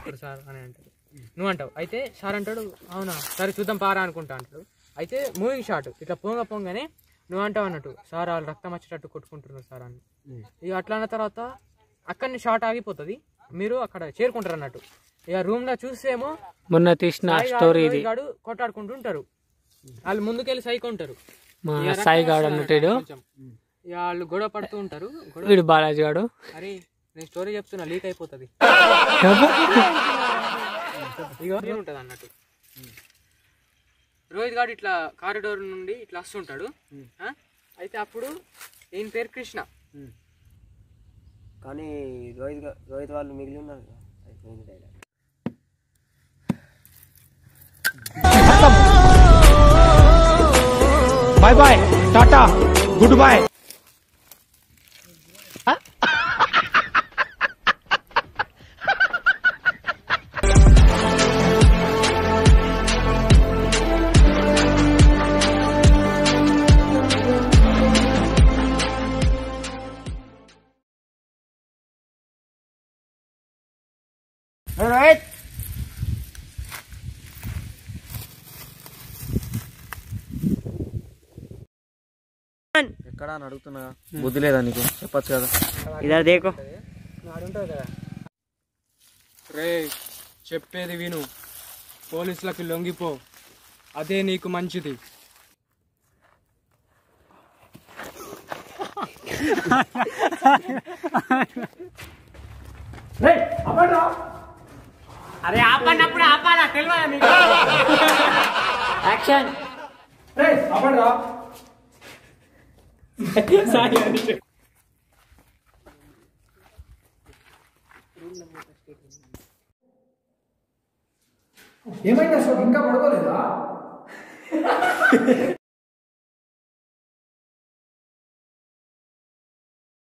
ఇప్పుడు సార్ అని అంటాడు, నువ్వు అంటావు. అయితే సార్ అంటాడు అవునా సరే చూద్దాం పారా అనుకుంటా అంటాడు. అయితే మూవింగ్ షాట్ ఇట్లా పొంగగానే నువ్వు అంటావు అన్నట్టు, సార్ వాళ్ళు రక్తం వచ్చేటట్టు కొట్టుకుంటున్నారు సార్ అని. ఇక అట్లా అన్న తర్వాత అక్కడిని షాట్ ఆగిపోతుంది, మీరు అక్కడ చేరుకుంటారు అన్నట్టు. ఇక రూమ్ లో చూసేమో మొన్న తీసిన స్టోరీ ఇది కొట్టాడుకుంటూ ఉంటారు, వాళ్ళు ముందుకెళ్ళి సైకి ఉంటారు. సాయి గాడు అన్నట్టు ఇక వాళ్ళు గొడవ పడుతూ ఉంటారు. వీడు బాలాజీ గాడు. అరే నేను స్టోరీ చెప్తున్నా లీక్ అయిపోతుంది ఇక ఉంటది అన్నట్టు. రోహిత్ గాడు ఇట్లా కారిడోర్ నుండి ఇట్లా వస్తుంటాడు. అయితే అప్పుడు ఈయన పేరు కృష్ణ, కానీ రోహిత్ వాళ్ళు మిగిలి ఉన్నారు. Bye bye tata good boy. Rohit ఎక్కడ అని అడుగుతున్నా, బుద్ధి లేదా నీకు? చెప్పచ్చు కదా. ఇదా దేకో రే చెప్పేది విను, పోలీసులకి లొంగిపో, అదే నీకు మంచిది. అరే ఆపన్నప్పుడు ఆపాలా తెలియదా మీకు? యాక్షన్. ఏమైంది అశోక్, ఇంకా పడుకోలేదా?